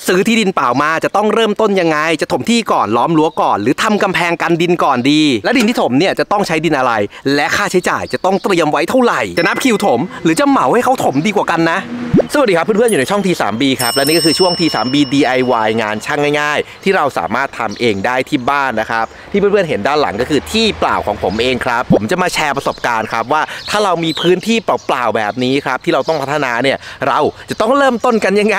ซื้อที่ดินเปล่ามาจะต้องเริ่มต้นยังไงจะถมที่ก่อนล้อมรั้วก่อนหรือทำกำแพงกันดินก่อนดีและดินที่ถมเนี่ยจะต้องใช้ดินอะไรและค่าใช้จ่ายจะต้องเตรียมไว้เท่าไหร่จะนับคิวถมหรือจะเหมาให้เขาถมดีกว่ากันนะสวัสดีครับเพื่อนๆอยู่ในช่อง T3B ครับและนี่ก็คือช่วง T3B DIY งานช่างง่ายๆที่เราสามารถทำเองได้ที่บ้านนะครับที่เพื่อนๆเห็นด้านหลังก็คือที่เปล่าของผมเองครับผมจะมาแชร์ประสบการณ์ครับว่าถ้าเรามีพื้นที่เปล่าๆแบบนี้ครับที่เราต้องพัฒนาเนี่ยเราจะต้องเริ่มต้นกันยังไง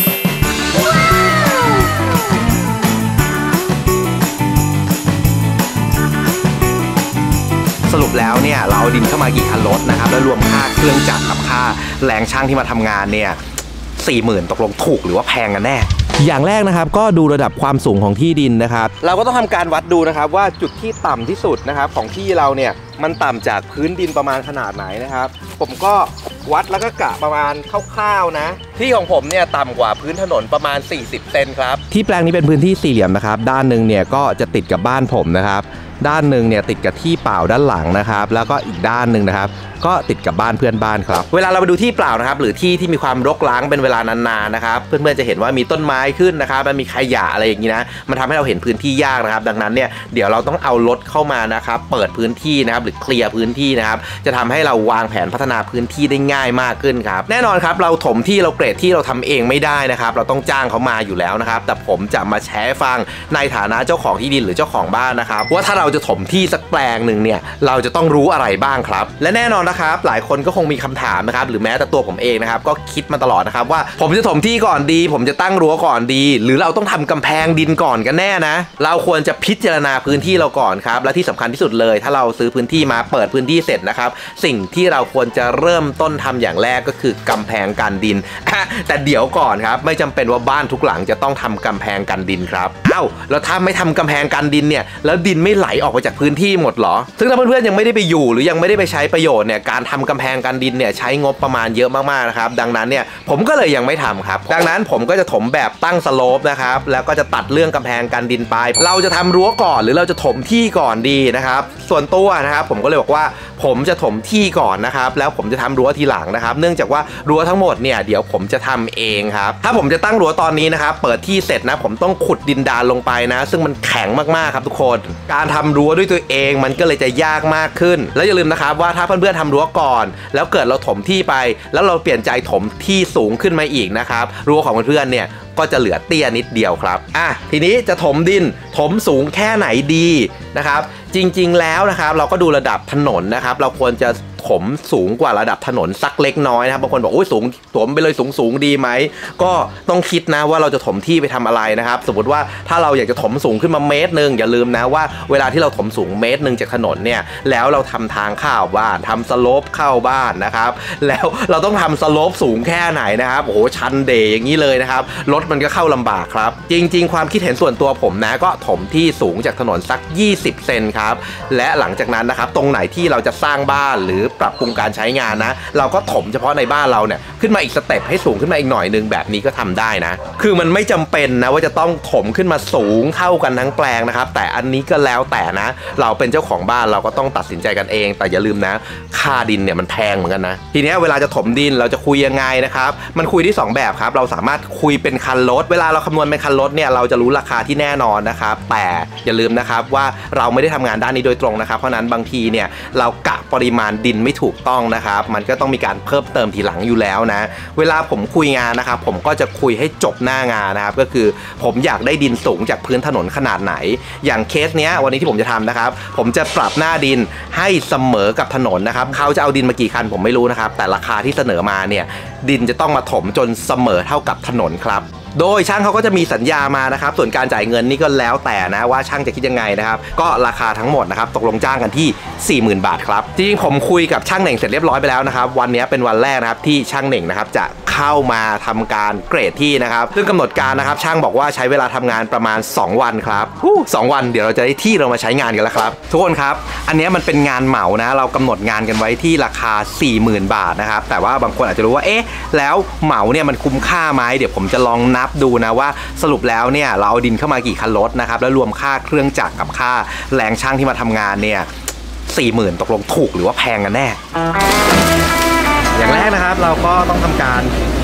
สรุปแล้วเนี่ยเราเอาดินเข้ามากี่คันรถนะครับแล้วรวมค่าเครื่องจักรกับค่าแรงช่างที่มาทำงานเนี่ย40,000ตกลงถูกหรือว่าแพงกันแน่อย่างแรกนะครับก็ดูระดับความสูงของที่ดินนะครับเราก็ต้องทำการวัดดูนะครับว่าจุดที่ต่ำที่สุดนะครับของที่เราเนี่ยมันต่ำจากพื้นดินประมาณขนาดไหนนะครับผมก็วัดแล้วก็กะประมาณคร่าวๆนะที่ของผมเนี่ยต่ำกว่าพื้นถนนประมาณ40 เซนครับที่แปลงนี้เป็นพื้นที่สี่เหลี่ยมนะครับด้านหนึ่งเนี่ยก็จะติดกับบ้านผมนะครับด้านหนึ่งเนี่ยติดกับที่เปล่าด้านหลังนะครับแล้วก็อีกด้านหนึ่งนะครับก็ติดกับบ้านเพื่อนบ้านครับเวลาเราไปดูที่เปล่านะครับหรือที่ที่มีความรกร้างเป็นเวลานานๆนะครับเพื่อนๆจะเห็นว่ามีต้นไม้ขึ้นนะครับมันมีขยะอะไรอย่างนี้นะมันทำให้เราเห็นพื้นที่ยากนะครับดังนั้นเนี่ยเดี๋ยวเราต้องเอารถเข้ามานะครับเปิดพื้นที่นะครับหรือเคลียร์พื้นที่นะครับจะทำให้เราวางแผนพัฒนาพื้นที่ได้ง่ายมากขึ้นครับแน่นอนครับเราถมที่เราเกรดที่เราทำเองไม่ได้นะครับเราต้องจ้างเขามาอยู่แล้วนะครับแต่ผมจะมาแชร์ฟังในฐานะเจ้าของที่ดินหรือเจ้าของบ้านนะครับว่าถ้าเราจะถมที่สักแปลงหนึ่งเนี่ยเราจะต้องรู้อะไรบ้างครับและแน่นอนนะครับหลายคนก็คงมีคำถามนะครับหรือแม้แต่ตัวผมเองนะครับก็คิดมาตลอดนะครับว่าผมจะถมที่ก่อนดีผมจะตั้งรั้วก่อนดีหรือเราต้องทำกำแพงดินก่อนกันแน่นะเราควรจะพิจารณาพื้นที่เราก่อนครับและที่สำคัญที่สุดเลยถ้าเราซื้อพื้นที่มาเปิดพื้นที่เสร็จนะครับสิ่งที่เราควรจะเริ่มต้นทำอย่างแรกก็คือกำแพงกันดินแต่เดี๋ยวก่อนครับไม่จำเป็นว่าบ้านทุกหลังจะต้องทำกำแพงกันดินครับแล้วถ้าไม่ทำกำแพงกันดินเนี่ยแล้วดินไม่ไหลออกไปจากพื้นที่หมดหรอซึ่งถ้าเพื่อนๆยังไม่ได้ไปอยู่หรือยังไม่ได้ไปใช้ประโยชน์เนี่ยการทำกำแพงกันดินเนี่ยใช้งบประมาณเยอะมากๆนะครับดังนั้นเนี่ยผมก็เลยยังไม่ทำครับดังนั้นผมก็จะถมแบบตั้งสโลปนะครับแล้วก็จะตัดเรื่องกำแพงกันดินไปเราจะทำรั้วก่อนหรือเราจะถมที่ก่อนดีนะครับส่วนตัวนะครับผมก็เลยบอกว่าผมจะถมที่ก่อนนะครับแล้วผมจะทำรั้วทีหลังนะครับเนื่องจากว่ารั้วทั้งหมดเนี่ยเดี๋ยวผมจะทำเองครับถ้าผมจะตั้งรั้วตอนนี้นะครับเปิดที่เสร็จนะผมต้องขุดดินดานลงไปนะซึ่งมันแข็งมากๆครับทุกคนการทำรั้วด้วยตัวเองมันก็เลยจะยากมากขึ้นแล้วอย่าลืมนะครับว่าถ้าเพื่อนๆทำรั้วก่อนแล้วเกิดเราถมที่ไปแล้วเราเปลี่ยนใจถมที่สูงขึ้นมาอีกนะครับรั้วของเพื่อนๆเนี่ยก็จะเหลือเตี้ยนิดเดียวครับทีนี้จะถมดินถมสูงแค่ไหนดีนะครับจริงๆแล้วนะครับเราก็ดูระดับถนนนะครับเราควรจะถมสูงกว่าระดับถนนสักเล็กน้อยนะครับบางคนบอกโอ้ยสูงถมไปเลยสูงดีไหมก็ต้องคิดนะว่าเราจะถมที่ไปทำอะไรนะครับสมมติว่าถ้าเราอยากจะถมสูงขึ้นมาเมตรนึงอย่าลืมนะว่าเวลาที่เราถมสูงเมตรนึงจากถนนเนี่ยแล้วเราทำทางเข้าบ้านทำสโลปเข้าบ้านนะครับแล้วเราต้องทำสโลปสูงแค่ไหนนะครับโอ้โหชันเดย์อย่างนี้เลยนะครับรถมันก็เข้าลำบากครับจริงๆความคิดเห็นส่วนตัวผมนะก็ถมที่สูงจากถนนสัก20 เซนครับและหลังจากนั้นนะครับตรงไหนที่เราจะสร้างบ้านหรือปรับปรุงการใช้งานนะเราก็ถมเฉพาะในบ้านเราเนี่ยขึ้นมาอีกสเต็ปให้สูงขึ้นมาอีกหน่อยนึงแบบนี้ก็ทำได้นะคือมันไม่จำเป็นนะว่าจะต้องถมขึ้นมาสูงเท่ากันทั้งแปลงนะครับแต่อันนี้ก็แล้วแต่นะเราเป็นเจ้าของบ้านเราก็ต้องตัดสินใจกันเองแต่อย่าลืมนะค่าดินเนี่ยมันแพงเหมือนกันนะทีนี้เวลาจะถมดินเราจะคุยยังไงนะครับมันคุยที่2แบบครับเราสามารถคุยเป็นคันรถเวลาเราคำนวณเป็นคันรถเนี่ยเราจะรู้ราคาที่แน่นอนนะครับแต่อย่าลืมนะครับว่าเราไม่ได้ทำงานด้านนี้โดยตรงนะครับเพราะนั้นบางทีเนี่ยเรากะปริมาณดินไม่ถูกต้องนะครับมันก็ต้องมีการเพิ่มเติมทีหลังอยู่แล้วนะเวลาผมคุยงานนะครับผมก็จะคุยให้จบหน้างานนะครับก็คือผมอยากได้ดินสูงจากพื้นถนนขนาดไหนอย่างเคสเนี้ยวันนี้ที่ผมจะทำนะครับผมจะปรับหน้าดินให้เสมอกับถนนนะครับเขาจะเอาดินมากี่คันผมไม่รู้นะครับแต่ราคาที่เสนอมาเนี่ยดินจะต้องมาถมจนเสมอเท่ากับถนนครับโดยช่างเขาก็จะมีสัญญามานะครับส่วนการจ่ายเงินนี่ก็แล้วแต่นะว่าช่างจะคิดยังไงนะครับก็ราคาทั้งหมดนะครับตกลงจ้างกันที่ 40,000 บาทครับจริงๆผมคุยกับช่างเหน่งเสร็จเรียบร้อยไปแล้วนะครับวันนี้เป็นวันแรกนะครับที่ช่างเหน่งนะครับจะเข้ามาทำการเกรดที่นะครับซึ่งกำหนดการนะครับช่างบอกว่าใช้เวลาทำงานประมาณ2 วันครับ2 วันเดี๋ยวเราจะได้ที่เรามาใช้งานกันแล้วครับทุกคนครับอันนี้มันเป็นงานเหมานะเรากำหนดงานกันไว้ที่ราคา 40,000 บาทนะครับแต่ว่าบางคนอาจจะรู้ว่าเอ๊ะแล้วเหมาเนี่ยมันคุ้มค่าไหมเดี๋ยวผมจะลองนับดูนะว่าสรุปแล้วเนี่ยเราเอาดินเข้ามากี่คันรถนะครับแล้วรวมค่าเครื่องจักรกับค่าแรงช่างที่มาทำงานเนี่ย40,000ตกลงถูกหรือว่าแพงกันแน่อย่างแรกนะครับเราก็ต้องทำการ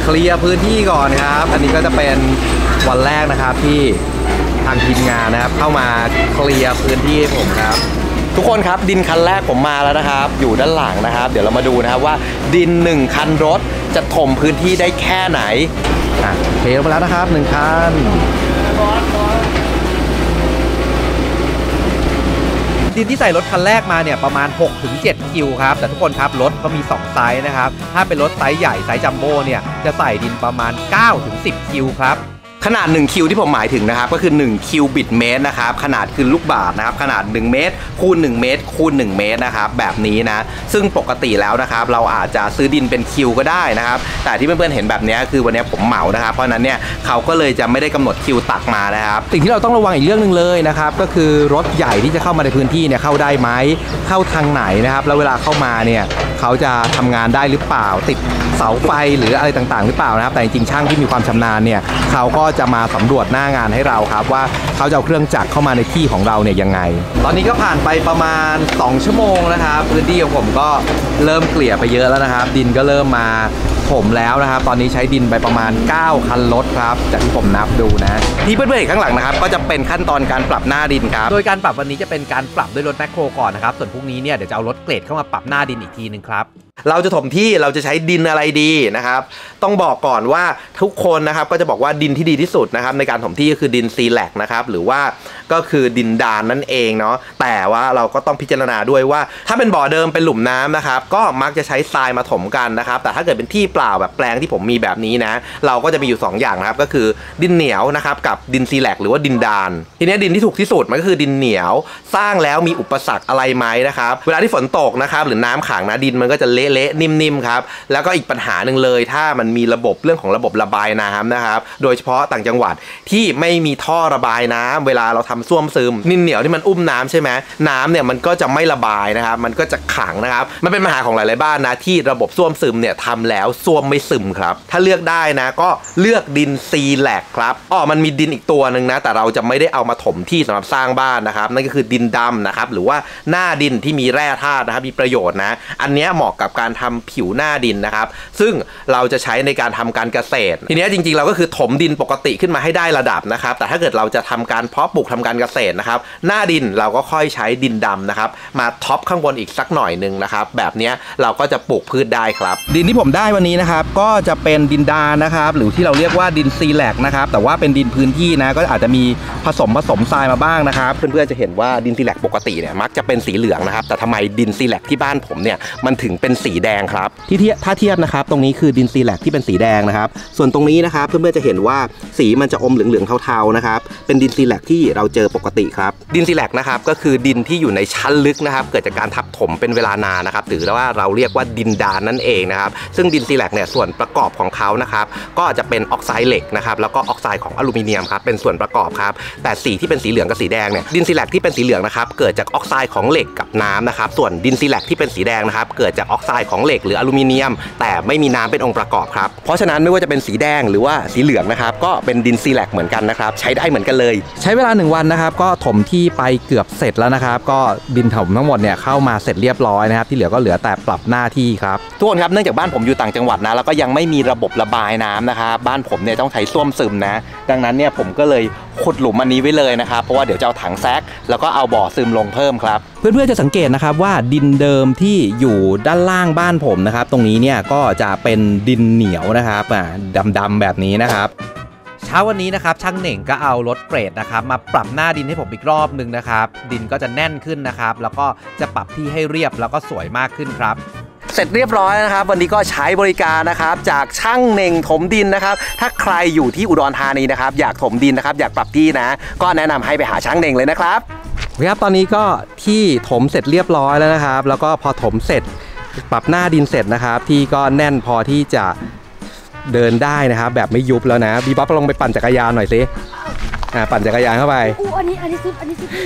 เคลียร์พื้นที่ก่อนครับอันนี้ก็จะเป็นวันแรกนะครับที่ทางทีมงานนะครับเข้ามาเคลียร์พื้นที่ให้ผมครับทุกคนครับดินคันแรกผมมาแล้วนะครับอยู่ด้านหลังนะครับเดี๋ยวเรามาดูนะครับว่าดิน1คันรถจะถมพื้นที่ได้แค่ไหนเทลงไปแล้วนะครับ1คันดินที่ใส่รถคันแรกมาเนี่ยประมาณ 6-7 คิวครับแต่ทุกคนครับรถก็มี2ไซส์นะครับถ้าเป็นรถไซส์ใหญ่ไซส์จัมโบ้เนี่ยจะใส่ดินประมาณ 9-10 คิวครับขนาด1คิวที่ผมหมายถึงนะครับก็คือ1คิวบิตเมตรนะครับขนาดคือลูกบาศก์นะครับขนาด1เมตรคูณ1เมตรคูณ1เมตรนะครับแบบนี้นะซึ่งปกติแล้วนะครับเราอาจจะซื้อดินเป็นคิวก็ได้นะครับแต่ที่เพื่อนๆเห็นแบบนี้คือวันนี้ผมเหมานะครับเพราะนั้นเนี่ยเขาก็เลยจะไม่ได้กำหนดคิวตักมานะครับสิ่งที่เราต้องระวังอีกเรื่องหนึ่งเลยนะครับก็คือรถใหญ่ที่จะเข้ามาในพื้นที่เนี่ยเข้าได้ไหมเข้าทางไหนนะครับแล้วเวลาเข้ามาเนี่ยเขาจะทำงานได้หรือเปล่าติดเสาไฟหรืออะไรต่างๆหรือเปล่านะครับแต่จริงๆช่างที่มีความชำนาญเนี่ยเขาก็จะมาสำรวจหน้างานให้เราครับว่าเขาจะเอาเครื่องจักรเข้ามาในที่ของเราเนี่ยยังไงตอนนี้ก็ผ่านไปประมาณ2ชั่วโมงนะครับพื้นที่ของผมก็เริ่มเกลี่ยไปเยอะแล้วนะครับดินก็เริ่มมาถมแล้วนะครับตอนนี้ใช้ดินไปประมาณ9คันรถครับจากที่ผมนับดูนะที่เพื่อนๆเห็นข้างหลังนะครับก็จะเป็นขั้นตอนการปรับหน้าดินครับโดยการปรับวันนี้จะเป็นการปรับด้วยรถแมคโครก่อนนะครับส่วนพรุ่งนี้เนี่ยเดี๋ยวจะเอารถเกรดเข้ามาปรับหน้าดินอีกทีนึงครับเราจะถมที่เราจะใช้ดินอะไรดีนะครับต้องบอกก่อนว่าทุกคนนะครับก็จะบอกว่าดินที่ดีที่สุดนะครับในการถมที่ก็คือดินซีแลกนะครับหรือว่าก็คือดินดานนั่นเองเนาะแต่ว่าเราก็ต้องพิจารณาด้วยว่าถ้าเป็นบ่อเดิมเป็นหลุมน้ำนะครับก็มักจะใช้ทรายมาถมกันนะครับแต่ถ้าเกิดเป็นที่เปล่าแบบแปลงที่ผมมีแบบนี้นะเราก็จะมีอยู่2อย่างนะครับก็คือดินเหนียวนะครับกับดินซีแลกหรือว่าดินดานทีนี้ดินที่ถูกที่สุดมันก็คือดินเหนียวสร้างแล้วมีอุปสรรคอะไรไหมนะครับเวลาที่ฝนตกนะครับหรือน้ำขังนะดินมันก็จะเละๆนิ่มๆครับแล้วก็อีกปัญหาหนึ่งเลยถ้ามันมีระบบเรื่องของระบบระบายน้ำนะครับโดยเฉพาะต่างจังหวัดที่ไม่มีท่อระบายน้ำเวลาเราทำส้วมซึมดินเหนียวที่มันอุ้มน้ำใช่ไหมน้ำเนี่ยมันก็จะไม่ระบายนะครับมันก็จะขังนะครับมันเป็นปัญหาของหลายๆบ้านนะที่ระบบส้วมซึมเนี่ยทำแล้วส้วมไม่ซึมครับถ้าเลือกได้นะก็เลือกดินซีแลกครับมันมีดินอีกตัวหนึ่งนะแต่เราจะไม่ได้เอามาถมที่สำหรับสร้างบ้านนะครับนั่นก็คือดินดำนะครับหรือว่าหน้าดินที่มีแร่ธาตุนะครับมีประโยชน์นะอันนี้เหมาะกับการทำผิวหน้าดินนะครับซึ่งเราจะใช้ในการทำการเกษตรทีนี้จริงๆเราก็คือถมดินปกติขึ้นมาให้ได้ระดับนะครับแต่ถ้าเกิดเราจะทำการเพาะปลูกทำการเกษตรนะครับหน้าดินเราก็ค่อยใช้ดินดำนะครับมาท็อปข้างบนอีกสักหน่อยนึงนะครับแบบนี้เราก็จะปลูกพืชได้ครับดินที่ผมได้วันนี้นะครับก็จะเป็นดินดานนะครับหรือที่เราเรียกว่าดินซีแลกนะครับแต่ว่าเป็นดินพื้นที่นะก็อาจจะมีผสมทรายมาบ้างนะครับเพื่อนๆจะเห็นว่าดินซีแลกปกติเนี่ยมักจะเป็นสีเหลืองนะครับแต่ทำไมดินซีแลกที่บ้านผมเนี่ยมันถึงเป็นสีแดงครับถ้าเทียบนะครับตรงนี้คือดินซีแลกที่เป็นสีแดงนะครับส่วนตรงนี้นะครับเพื่อนๆจะเห็นว่าสีมันจะอมเหลืองๆเทาๆนะครับเป็นดินซีแลกที่เราเจอปกติครับดินซีแลกนะครับก็คือดินที่อยู่ในชั้นลึกนะครับเกิดจากการทับถมเป็นเวลานานนะครับหรือว่าเราเรียกว่าดินดานนั่นเองนะครับซึ่งดินซีแลกเนี่ยส่วนประกอบของเขานะครับก็จะเป็นออกไซด์เหล็กนะครับแล้วก็ออกไซด์ของอลูมิเนียมครับเป็นส่วนประกอบครับแต่สีที่เป็นสีเหลืองกับสีแดงเนี่ยดินซีแลกที่เป็นสีเหลืองนะครับเกิดจากออกไซด์ของเหล็กกับน้ำนะครับส่วนดินซีแลกที่เป็นสีแดงนะครับเกิดจากออกไซด์ของเหล็กหรืออลูมิเนียมแต่ไม่มีน้ำเป็นองค์ประกอบครับเพราะฉะนั้นไม่ว่าจะเป็นสีแดงหรือว่าสีเหลืองนะครับก็เป็นดินซีแลกเหมือนกันนะครับใช้ได้เหมือนกันเลยใช้เวลา1วันนะครับก็ถมที่ไปเกือบเสร็จแล้วนะครับก็ดินถมทั้งหมดเนี่ยเข้ามาเสร็จเรียบร้อยนะครับที่เหลือก็เหลือแต่ปรับหน้าที่ครับทุกคนครับเนื่องจากบ้านผมอยู่ต่างจังหวัดนะแล้วก็ยังไม่มีระบบระบายน้ำนะครับบ้านผมเนี่ยต้องใช้ส้วมซึมนะดังนั้นเนี่ยผมก็เลยขุดหลุมอันนี้ไว้เลยนะครับเพราะว่าเดี๋ยวจะเอาถังแซกแล้วก็เอาบ่อซึมลงเพิ่มครับเพื่อนๆจะสังเกตนะครับว่าดินเดิมที่อยู่ด้านล่างบ้านผมนะครับตรงนี้เนี่ยก็จะเป็นดินเหนียวนะครับดำๆแบบนี้นะครับเช้าวันนี้นะครับช่างเหน่งก็เอารถเกรดนะครับมาปรับหน้าดินให้ผมอีกรอบนึงนะครับดินก็จะแน่นขึ้นนะครับแล้วก็จะปรับที่ให้เรียบแล้วก็สวยมากขึ้นครับเสร็จเรียบร้อยนะครับวันนี้ก็ใช้บริการนะครับจากช่างเหน่งถมดินนะครับถ้าใครอยู่ที่อุดรธานีนะครับอยากถมดินนะครับอยากปรับที่นะก็แนะนำให้ไปหาช่างเหน่งเลยนะครับครับตอนนี้ก็ที่ถมเสร็จเรียบร้อยแล้วนะครับแล้วก็พอถมเสร็จปรับหน้าดินเสร็จนะครับที่ก็แน่นพอที่จะเดินได้นะครับแบบไม่ยุบแล้วนะบีบ๊อบลองไปปั่นจักรยานหน่อยสิปั่นจักรยานเข้าไปอันนี้ซุด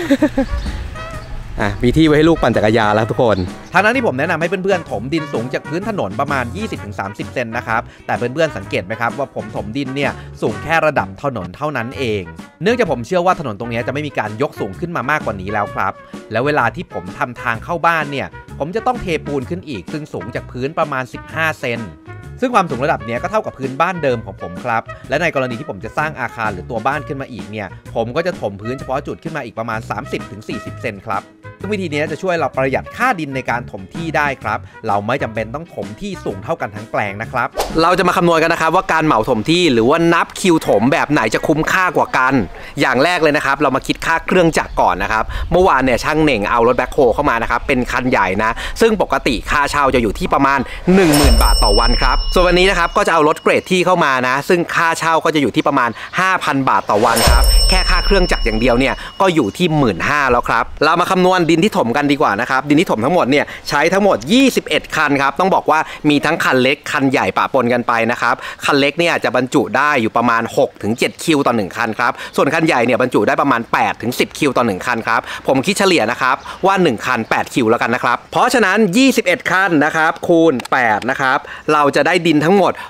มีที่ไว้ให้ลูกปั่นจักรยานแล้วทุกคนทางนั้นที่ผมแนะนำให้เพื่อนๆถมดินสูงจากพื้นถนนประมาณ 20-30 เซนนะครับแต่เพื่อนๆสังเกตไหมครับว่าผมถมดินเนี่ยสูงแค่ระดับถนนเท่านั้นเองเนื่องจากผมเชื่อว่าถนนตรงนี้จะไม่มีการยกสูงขึ้นมามากกว่านี้แล้วครับแล้วเวลาที่ผมทำทางเข้าบ้านเนี่ยผมจะต้องเทปูนขึ้นอีกซึ่งสูงจากพื้นประมาณ15 เซนซึ่งความสูงระดับนี้ก็เท่ากับพื้นบ้านเดิมของผมครับและในกรณีที่ผมจะสร้างอาคารหรือตัวบ้านขึ้นมาอีกเนี่ยผมก็จะถมพื้นเฉพาะจุดขึ้นมาอีกประมาณ 30-40 เซนครับซึ่งวิธีนี้จะช่วยเราประหยัดค่าดินในการถมที่ได้ครับเราไม่จำเป็นต้องถมที่สูงเท่ากันทั้งแปลงนะครับเราจะมาคำนวณกันนะครับว่าการเหมาถมที่หรือว่านับคิวถมแบบไหนจะคุ้มค่ากว่ากันอย่างแรกเลยนะครับเรามาคิดค่าเครื่องจักรก่อนนะครับเมื่อวานเนี่ยช่างเหน่งเอารถแบ็คโฮเข้ามานะครับเป็นคันใหญ่นะซึ่งปกติค่าเช่าจะอยู่ที่ประมาณ 10,000 บาทต่อวันครับส่วนวันนี้นะครับก็จะเอารถเกรดที่เข้ามานะซึ่งค่าเช่าก็จะอยู่ที่ประมาณ 5,000 บาทต่อวันครับแค่ค่าเครื่องจักรอย่างเดียวเนี่ยก็อยู่ที่ 15,000 แล้วครับเรามาคำนวณดินที่ถมกันดีกว่านะครับดินที่ถมทั้งหมดเนี่ยใช้ทั้งหมด21คันครับต้องบอกว่ามีทั้งคันเล็กคันใหญ่ปะปนกันไปนะครับคันเล็กเนี่ยจะบรรจุได้อยู่ประมาณ 6-7 คิวต่อ1คันครับส่วนคันใหญ่เนี่ยบรรจุได้ประมาณ 8-10 คิวต่อ1คันครับผมคิดเฉลี่ยนะครับว่า1คัน8คิวแล้วกันนะครับเพราะฉะนั้น21คันนะครับคูณ8นะครับเราจะได้ดินทั้งหมด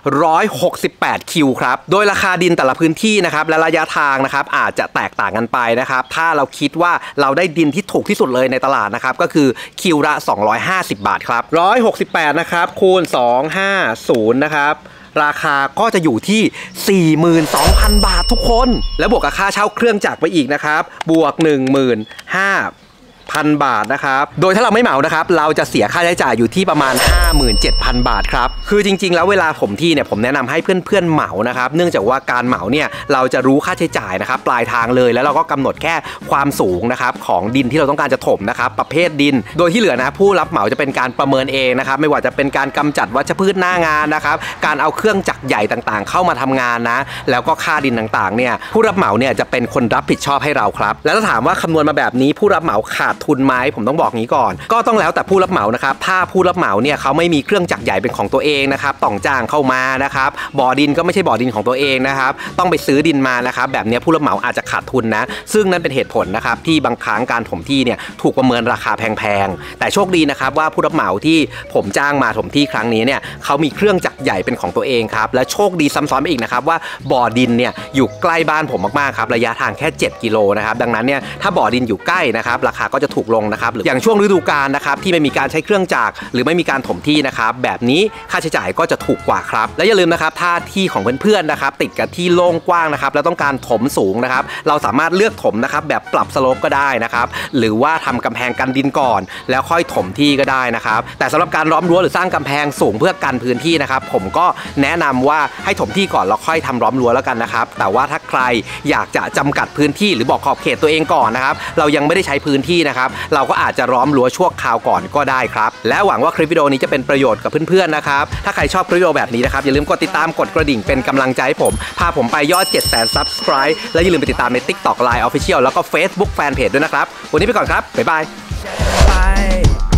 168คิวครับโดยราคาดินแต่ละพื้นที่นะครับและระยะทางนะครับอาจจะแตกต่างกันไปนะครับถ้าเราคิดว่าเราได้ดินที่ถูกที่สุดเลยในตลาดนะครับก็คือคิวละ250 บาทครับ168นะครับคูณ250นะครับราคาก็จะอยู่ที่ 42,000 บาททุกคนแล้วบวกกับค่าเช่าเครื่องจักรไปอีกนะครับบวก 15,000 บาทนะครับโดยถ้าเราไม่เหมานะครับเราจะเสียค่าใช้จ่ายอยู่ที่ประมาณ 57,000 บาทครับคือจริงๆแล้วเวลาผมที่เนี่ยผมแนะนำให้เพื่อนๆเหมานะครับเนื่องจากว่าการเหมาเนี่ยเราจะรู้ค่าใช้จ่ายนะครับปลายทางเลยแล้วเราก็กำหนดแค่ความสูงนะครับของดินที่เราต้องการจะถมนะครับประเภทดินโดยที่เหลือนะผู้รับเหมาจะเป็นการประเมินเองนะครับไม่ว่าจะเป็นการกำจัดวัชพืชหน้างานนะครับการเอาเครื่องจักรใหญ่ต่างๆเข้ามาทำงานนะแล้วก็ค่าดินต่างๆเนี่ยผู้รับเหมาเนี่ยจะเป็นคนรับผิดชอบให้เราครับแล้วถ้าถามว่าคำนวณมาแบบนี้ผู้รับเหมาขาดทุนไหมผมต้องบอกงี้ก่อนก็ต้องแล้วแต่ผู้รับเหมานะครับถ้าผู้รับเหมาเนี่ยเขาไม่มีเครื่องจักรใหญ่เป็นของตัวเองนะครับต้องจ้างเข้ามานะครับบ่อดินก็ไม่ใช่บ่อดินของตัวเองนะครับต้องไปซื้อดินมานะครับแบบนี้ผู้รับเหมาอาจจะขาดทุนนะซึ่งนั่นเป็นเหตุผลนะครับที่บางครั้งการถมที่เนี่ยถูกประเมินราคาแพงๆแต่โชคดีนะครับว่าผู้รับเหมาที่ผมจ้างมาถมที่ครั้งนี้เนี่ยเขามีเครื่องจักรใหญ่เป็นของตัวเองครับและโชคดีซ้ำซ้อนไปอีกนะครับว่าบ่อดินเนี่ยอยู่ใกล้บ้านผมมากๆครับระยะทางแค่7 กิโลนะครับดังนั้นเนี่ยถ้าบ่อดินอยู่ใกล้นะครับราคาก็จะถูกลงนะครับหรืออย่างช่วงฤดูกาลนะครับที่ไม่มีการใช้เครื่องจักรหรือไม่มีการถมที่นะครับแบบนี้ค่าใช้จ่ายก็จะถูกกว่าครับและอย่าลืมนะครับถ้าที่ของเพื่อนๆนะครับติดกับที่โล่งกว้างนะครับแล้วต้องการถมสูงนะครับเราสามารถเลือกถมนะครับแบบปรับสโลปก็ได้นะครับหรือว่าทำกำแพงกันดินก่อนแล้วค่อยถมที่ก็ได้นะครับแต่สำหรับการล้อมรั้วหรือสร้างกำแพงสูงเพื่อกันพื้นที่นะครับผมก็แนะนำว่าให้ถมที่ก่อนแล้วค่อยทำล้อมรั้วแล้วกันนะครับแต่ว่าถ้าใครอยากจะจำกัดพื้นที่หรือบอกขอบเขตตัวเองก่อนนะครับเรายังไม่ได้ใช้พื้นที่นะครับเราก็อาจจะล้อมรั้วชั่วคราวก่อนก็ได้ครับและหวังว่าคลิปวิดีโอนี้จะเป็นประโยชน์กับเพื่อนๆนะครับถ้าใครชอบคลิปวิดีโอแบบนี้นะครับอย่าลืมกดติดตามกดกระดิ่งเป็นกำลังใจให้ผมพาผมไปยอด 700,000 Subscribe และอย่าลืมไปติดตามใน TikTok Line Official แล้วก็ Facebook Fanpage ด้วยนะครับวันนี้ไปก่อนครับบ๊ายบาย